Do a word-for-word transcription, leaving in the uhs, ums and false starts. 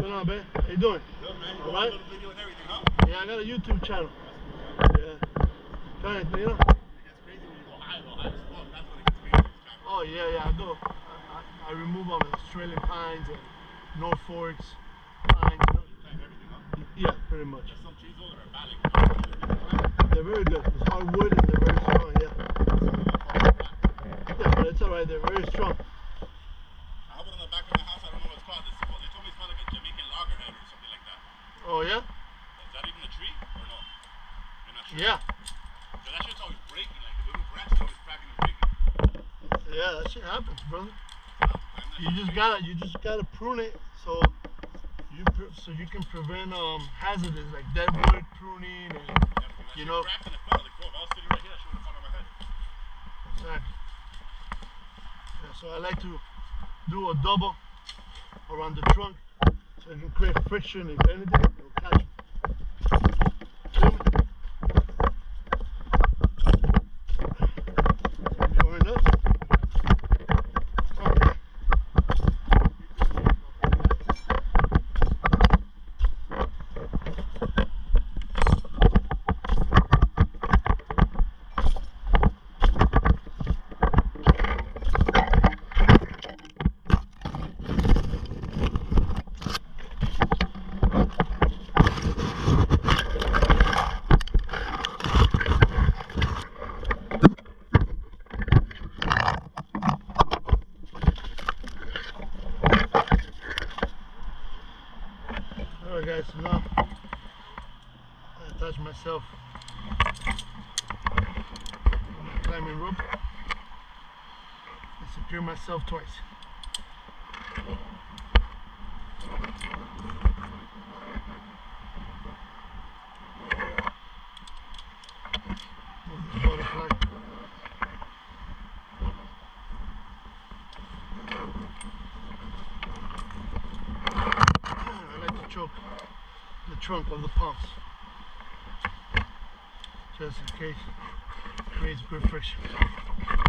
going on, man? How you doing? Good, man. You All got right? a little video and everything, huh? Yeah, I got a YouTube channel. Yeah. Trying to, you know? It gets crazy when you go high, though. High as fuck. That's when it gets crazy. This channel. Oh, yeah, yeah, I do. I, I, I remove all the Australian pines and Norfolks pines, you know? You plant everything, huh? Yeah, pretty much. There's some trees, though, that are bad. Like, They're very good. It's hardwood and they're very strong, yeah. Yeah, but it's alright. They're very strong. I have it on the back of my house. I don't know what it's called. It's, they told me it's called like a Jamaican loggerhead or something like that. Oh, yeah? Is that even a tree or no? You're not sure? Yeah. So that shit's always breaking. Like the little branches always cracking and breaking. Yeah, that shit happens, brother. Huh? You just gotta, you just gotta prune it so you pre so you can prevent um hazards like deadwood pruning and Yeah, you know. cracked and it fell. Like, bro, if I was sitting right here, that shit would have fallen on my head. Exactly. Yeah, so I like to do a double around the trunk so it can create friction. If anything, it'll catch it. Feel me? Going up. Alright guys, so now I attach myself on my climbing rope and secure myself twice. Move this butterfly. I like to choke the trunk of the pumps just in case it creates good friction.